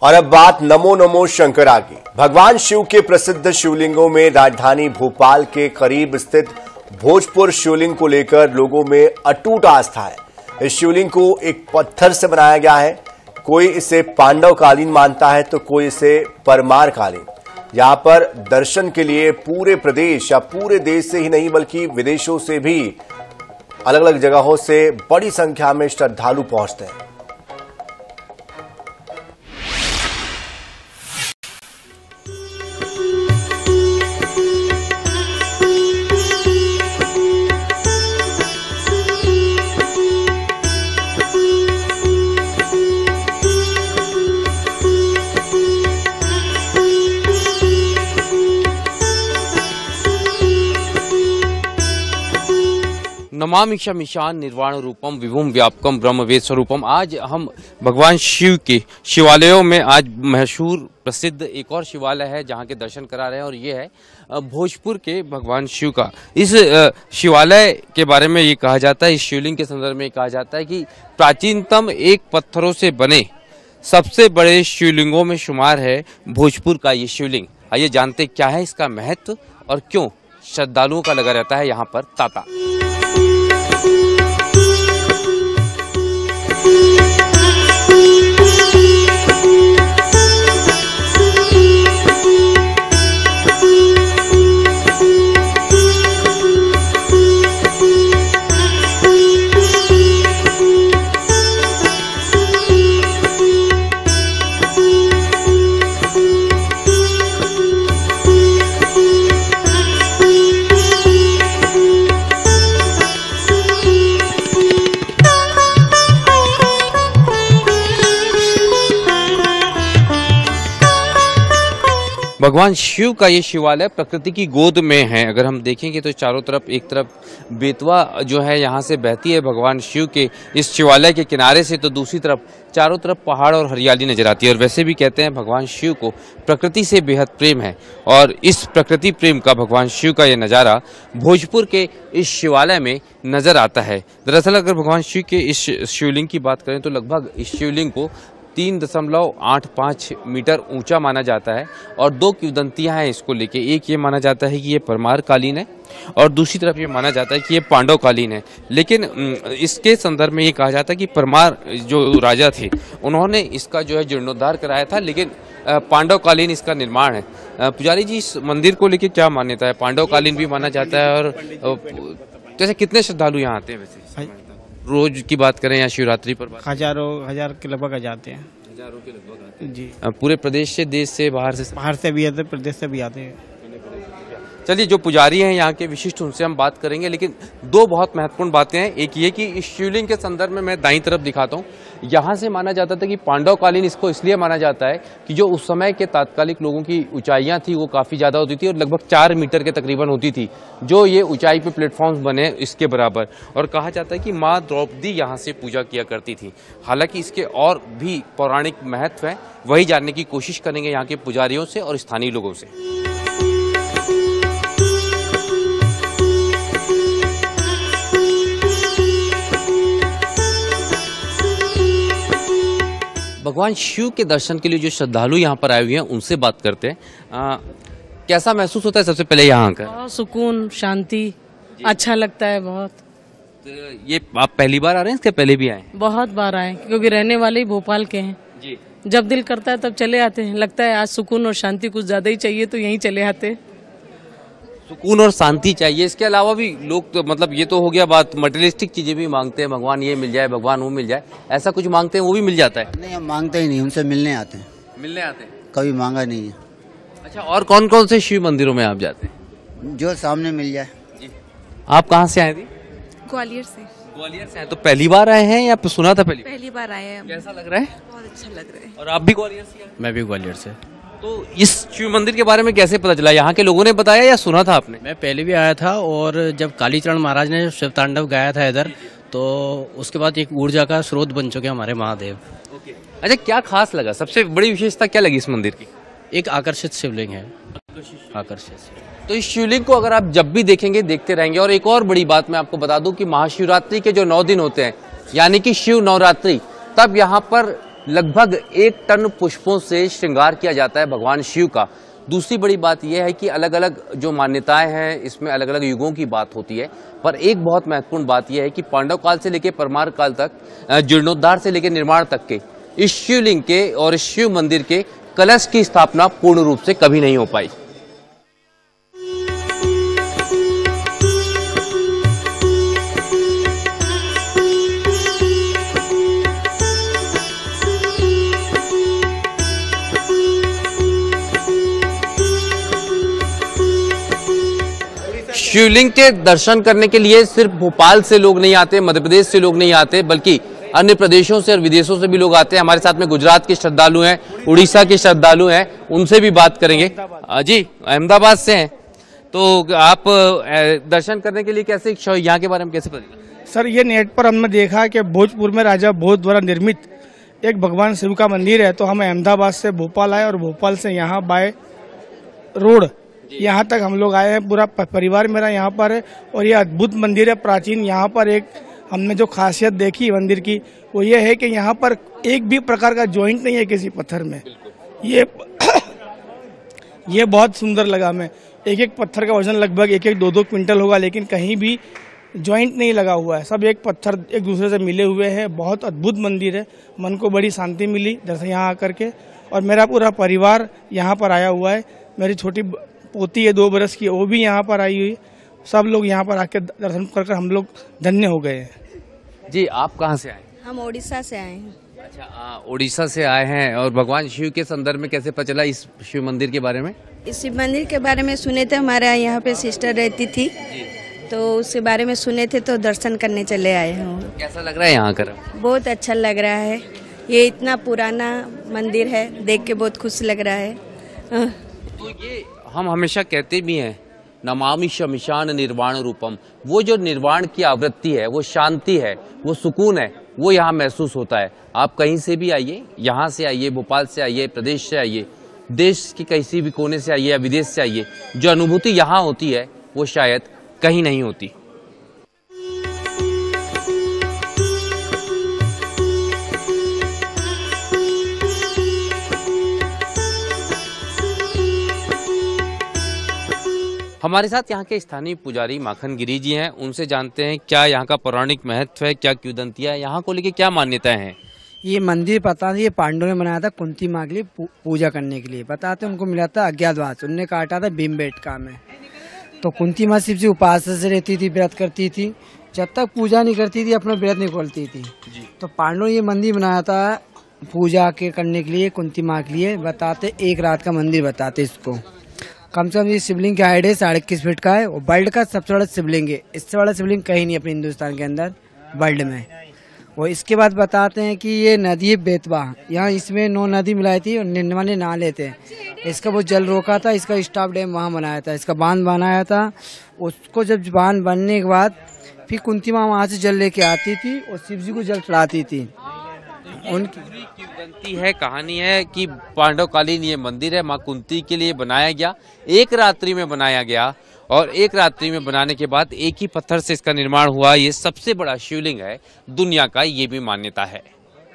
और अब बात नमो नमो शंकरा की। भगवान शिव के प्रसिद्ध शिवलिंगों में राजधानी भोपाल के करीब स्थित भोजपुर शिवलिंग को लेकर लोगों में अटूट आस्था है। इस शिवलिंग को एक पत्थर से बनाया गया है। कोई इसे पांडव कालीन मानता है तो कोई इसे परमार कालीन। यहां पर दर्शन के लिए पूरे प्रदेश या पूरे देश से ही नहीं बल्कि विदेशों से भी अलग अलग जगहों से बड़ी संख्या में श्रद्धालु पहुंचते हैं। नमामि शमिशान निर्वाण रूपम विभुम व्यापकम ब्रह्मवेद स्वरूपम। आज हम भगवान शिव के शिवालयों में आज मशहूर प्रसिद्ध एक और शिवालय है जहां के दर्शन करा रहे हैं और ये है भोजपुर के भगवान शिव का। इस शिवालय के बारे में ये कहा जाता है, इस शिवलिंग के संदर्भ में कहा जाता है कि प्राचीनतम एक पत्थरों से बने सबसे बड़े शिवलिंगों में शुमार है भोजपुर का ये शिवलिंग। आइए जानते क्या है इसका महत्व और क्यों श्रद्धालुओं का लगा रहता है यहाँ पर तांता। भगवान शिव का ये शिवालय प्रकृति की गोद में है। अगर हम देखेंगे तो चारों तरफ, एक तरफ बेतवा जो है यहाँ से बहती है भगवान शिव के इस शिवालय के किनारे से, तो दूसरी तरफ चारों तरफ पहाड़ और हरियाली नजर आती है। और वैसे भी कहते हैं भगवान शिव को प्रकृति से बेहद प्रेम है और इस प्रकृति प्रेम का भगवान शिव का ये नज़ारा भोजपुर के इस शिवालय में नजर आता है। दरअसल अगर भगवान शिव के इस शिवलिंग की बात करें तो लगभग इस शिवलिंग को 3.85 मीटर ऊंचा माना जाता है और दो किंवदंतियां हैं इसको लेके। एक ये माना जाता है कि ये परमार कालीन है और दूसरी तरफ ये माना जाता है कि ये पांडव कालीन है। लेकिन इसके संदर्भ में ये कहा जाता है कि परमार जो राजा थे उन्होंने इसका जो है जीर्णोद्धार कराया था, लेकिन पांडव कालीन इसका निर्माण है। पुजारी जी, इस मंदिर को लेके क्या मान्यता है? पांडव कालीन भी माना जाता है और जैसे कितने श्रद्धालु यहाँ आते हैं वैसे रोज की बात करें या शिवरात्रि पर? हजार के लगभग आ जाते हैं। हजारों के लगभग आते हैं जी। पूरे प्रदेश से, देश से, बाहर से भी आते, प्रदेश से भी आते हैं। चलिए, जो पुजारी हैं यहाँ के विशिष्ट उनसे हम बात करेंगे, लेकिन दो बहुत महत्वपूर्ण बातें हैं। एक ये कि इस शिवलिंग के संदर्भ में मैं दाईं तरफ दिखाता हूँ, यहाँ से माना जाता था कि पांडव कालीन इसको इसलिए माना जाता है कि जो उस समय के तात्कालिक लोगों की ऊंचाइयाँ थी वो काफ़ी ज़्यादा होती थी और लगभग 4 मीटर के तकरीबन होती थी, जो ये ऊंचाई पे प्लेटफॉर्म्स बने इसके बराबर। और कहा जाता है कि माँ द्रौपदी यहाँ से पूजा किया करती थी। हालांकि इसके और भी पौराणिक महत्व है, वही जानने की कोशिश करेंगे यहाँ के पुजारियों से और स्थानीय लोगों से। भगवान शिव के दर्शन के लिए जो श्रद्धालु यहाँ पर आए हुए हैं उनसे बात करते हैं। कैसा महसूस होता है सबसे पहले यहाँ आकर? बहुत सुकून, शांति, अच्छा लगता है बहुत। तो ये आप पहली बार आ रहे हैं, इसके पहले भी आए? बहुत बार आए, क्योंकि रहने वाले ही भोपाल के हैं जी। जब दिल करता है तब चले आते हैं। लगता है आज सुकून और शांति कुछ ज्यादा ही चाहिए तो यहीं चले आते हैं। सुकून और शांति चाहिए, इसके अलावा भी लोग तो मतलब ये तो हो गया बात, मटेरियलिस्टिक चीजें भी मांगते हैं, भगवान ये मिल जाए, भगवान वो मिल जाए, ऐसा कुछ मांगते हैं वो भी मिल जाता है? नहीं, हम मांगते ही नहीं, उनसे मिलने आते हैं। मिलने आते हैं? कभी मांगा नहीं है। अच्छा, और कौन कौन से शिव मंदिरों में आप जाते हैं? जो सामने मिल जाए। आप कहाँ से आए थे? ग्वालियर से। ग्वालियर से आए, तो पहली बार आए हैं या सुना था? पहली बार आए हैं। कैसा लग रहा है? बहुत अच्छा लग रहा है। और आप भी ग्वालियर से? मैं भी ग्वालियर से। तो इस शिव मंदिर के बारे में कैसे पता चला? यहाँ के लोगों ने बताया या सुना था आपने? मैं पहले भी आया था और जब कालीचरण महाराज ने शिव तांडव गाया था इधर, तो उसके बाद एक ऊर्जा का स्रोत बन चुके हमारे महादेव। अच्छा, क्या खास लगा? सबसे बड़ी विशेषता क्या लगी इस मंदिर की? एक आकर्षित शिवलिंग है। आकर्षित। तो इस शिवलिंग को अगर आप जब भी देखेंगे देखते रहेंगे। और एक और बड़ी बात मैं आपको बता दूं कि महाशिवरात्रि के जो 9 दिन होते हैं, यानी कि शिव नवरात्रि, तब यहाँ पर लगभग 1 टन पुष्पों से श्रृंगार किया जाता है भगवान शिव का। दूसरी बड़ी बात यह है कि अलग अलग जो मान्यताएं हैं इसमें अलग अलग युगों की बात होती है, पर एक बहुत महत्वपूर्ण बात यह है कि पांडव काल से लेकर परमार काल तक, जीर्णोद्धार से लेकर निर्माण तक के इस शिवलिंग के और इस शिव मंदिर के कलश की स्थापना पूर्ण रूप से कभी नहीं हो पाई। शिवलिंग के दर्शन करने के लिए सिर्फ भोपाल से लोग नहीं आते, मध्य प्रदेश से लोग नहीं आते, बल्कि अन्य प्रदेशों से और विदेशों से भी लोग आते हैं। हमारे साथ में गुजरात के श्रद्धालु हैं, उड़ीसा के श्रद्धालु हैं, उनसे भी बात करेंगे। जी, अहमदाबाद से हैं, तो आप दर्शन करने के लिए कैसे, यहाँ के बारे में कैसे पता? सर, ये नेट पर हमने देखा कि भोजपुर में राजा भोज द्वारा निर्मित एक भगवान शिव का मंदिर है, तो हम अहमदाबाद से भोपाल आए और भोपाल से यहाँ बाय रोड यहाँ तक हम लोग आए हैं। पूरा परिवार मेरा यहाँ पर है और ये अद्भुत मंदिर है, प्राचीन। यहाँ पर एक हमने जो खासियत देखी मंदिर की वो ये है कि यहाँ पर एक भी प्रकार का जॉइंट नहीं है किसी पत्थर में। ये बहुत सुंदर लगा हमें। एक एक पत्थर का वजन लगभग 1-2 क्विंटल होगा, लेकिन कहीं भी जॉइंट नहीं लगा हुआ है। सब एक पत्थर एक दूसरे से मिले हुए हैं। बहुत अद्भुत मंदिर है, मन को बड़ी शांति मिली दर्शन यहाँ आकर के। और मेरा पूरा परिवार यहाँ पर आया हुआ है। मेरी छोटी पोती है 2 बरस की, वो भी यहाँ पर आई हुई। सब लोग यहाँ पर आके दर्शन कर हम लोग धन्य हो गए हैं। जी, आप कहाँ से आए? हम ओडिशा से आए हैं। अच्छा, उड़ीसा से आए हैं। और भगवान शिव के संदर्भ में कैसे पता चला इस शिव मंदिर के बारे में? इस शिव मंदिर के बारे में सुने थे, हमारे यहाँ पे सिस्टर रहती थी, तो उसके बारे में सुने थे, तो दर्शन करने चले आए हैं। कैसा लग रहा है यहाँ कर? बहुत अच्छा लग रहा है। ये इतना पुराना मंदिर है, देख के बहुत खुश लग रहा है। तो ये हम हमेशा कहते भी हैं, नमामि शमिशान निर्वाण रूपम। वो जो निर्वाण की आवृत्ति है, वो शांति है, वो सुकून है, वो यहाँ महसूस होता है। आप कहीं से भी आइए, यहाँ से आइए, भोपाल से आइए, प्रदेश से आइए, देश के किसी भी कोने से आइए या विदेश से आइए, जो अनुभूति यहाँ होती है वो शायद कहीं नहीं होती। हमारे साथ यहाँ के स्थानीय पुजारी माखन गिरी जी हैं, उनसे जानते हैं क्या यहाँ का पौराणिक महत्व है, क्या किंवदंतियाँ, यहाँ को लेके क्या मान्यताएं हैं। ये मंदिर पता नहीं, ये पांडवों ने बनाया था कुंती माँ के लिए पूजा करने के लिए। बताते उनको मिला था अज्ञातवास, उनने काटा था भीमबेटका में। तो कुंती माँ शिव जी उपासना से रहती थी, व्रत करती थी, जब तक पूजा नहीं करती थी अपना व्रत नहीं खोलती थी। तो पांडवों ने ये मंदिर बनाया था पूजा के करने के लिए, कुंती माँ के लिए। बताते 1 रात का मंदिर बताते इसको। कम से कम ये शिवलिंग की हाइट है 21.5 फीट का है और वर्ल्ड का सबसे बड़ा शिवलिंग है। इससे बड़ा शिवलिंग कहीं नहीं अपने हिंदुस्तान के अंदर, वर्ल्ड में। और इसके बाद बताते हैं कि ये नदी है बेतवा, यहाँ इसमें 9 नदी मिलाई थी और निर्माण नहा लेते हैं। इसका वो जल रोका था, इसका स्टॉप डैम वहाँ बनाया था, इसका बांध बनाया था। उसको जब बांध बनने के बाद फिर कुंती माँ वहाँ से जल लेके आती थी और शिव जी को जल चढ़ाती थी। उनकी किंवदंती है, कहानी है कि पांडवकालीन ये मंदिर है, माँ कुंती के लिए बनाया गया, 1 रात्रि में बनाया गया। और 1 रात्रि में बनाने के बाद एक ही पत्थर से इसका निर्माण हुआ। ये सबसे बड़ा शिवलिंग है दुनिया का, ये भी मान्यता है।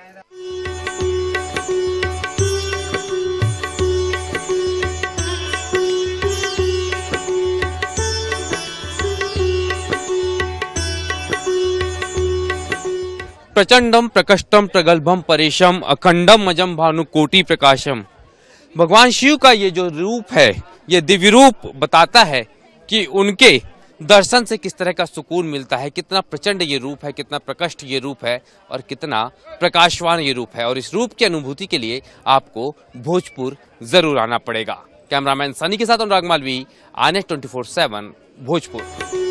प्रचंडम प्रकष्टम प्रगल्भम परेशम अखंडम अजम भानुकोटि प्रकाशम। भगवान शिव का ये जो रूप है, ये दिव्य रूप बताता है कि उनके दर्शन से किस तरह का सुकून मिलता है, कितना प्रचंड ये रूप है, कितना प्रकष्ट ये रूप है और कितना प्रकाशवान ये रूप है। और इस रूप की अनुभूति के लिए आपको भोजपुर जरूर आना पड़ेगा। कैमरामैन सनी के साथ अनुराग मालवी, INET 24/7 भोजपुर।